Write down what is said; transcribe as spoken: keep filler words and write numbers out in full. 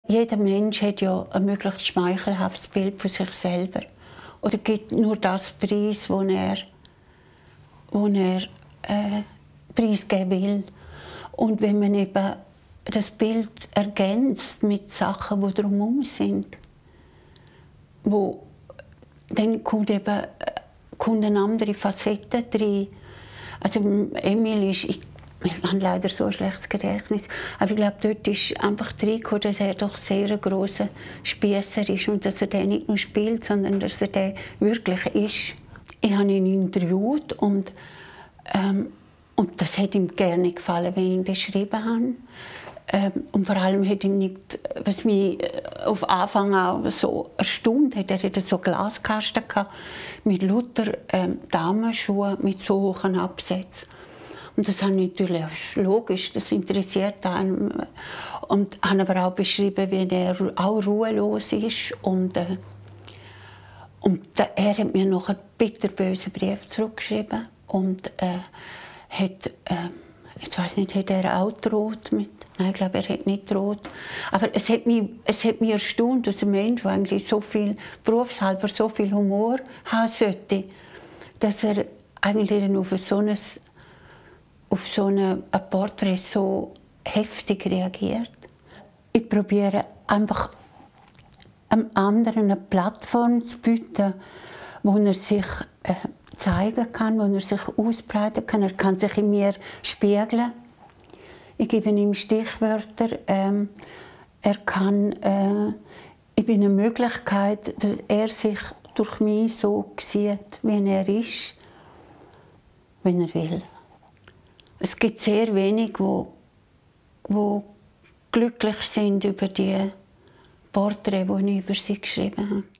jeder Mensch hat ja ein möglichst schmeichelhaftes Bild von sich selber. Oder gibt nur das Preis, wo er, wo er äh, preisgeben will. Und wenn man eben das Bild ergänzt mit Sachen, die drumherum sind, wo, dann kommt eben kommt eine andere Facette rein. Also Emil ist, ich, ich habe leider so ein schlechtes Gedächtnis, aber ich glaube, dort ist einfach reingekommen, dass er doch sehr ein grosser Spiesser ist und dass er den nicht nur spielt, sondern dass er den wirklich ist. Ich habe ihn interviewt und, ähm, und das hat ihm gerne gefallen, wenn ich ihn beschrieben habe. Ähm, und vor allem hat ihm nicht, was mich auf Anfang auch so erstaunt hat, er hatte so Glaskasten gehabt, mit lauter ähm, Damenschuhen mit so hohen Absätzen. Und das habe ich natürlich logisch, das interessiert einen. Und habe aber auch beschrieben, wie er auch ruhelos ist. Und, äh, und er hat mir noch einen bitterbösen Brief zurückgeschrieben und äh, hat, äh, ich weiß nicht, hat er auch gedroht mit? Nein, ich glaube, er hat nicht gedroht. Aber es hat mich, es hat mich erstaunt, dass ein Mensch, der eigentlich so viel, berufshalber so viel Humor haben sollte, dass er eigentlich dann auf so ein, auf so ein Porträt so heftig reagiert. Ich probiere einfach einem anderen eine Plattform zu bieten, wo er sich äh, zeigen kann, wo er sich ausbreiten kann. Er kann sich in mir spiegeln. Ich gebe ihm Stichwörter. Ähm, er kann, äh, ich bin eine Möglichkeit, dass er sich durch mich so sieht, wie er ist, wenn er will. Es gibt sehr wenige, wo, wo glücklich sind über die Porträts, die ich über sie geschrieben habe.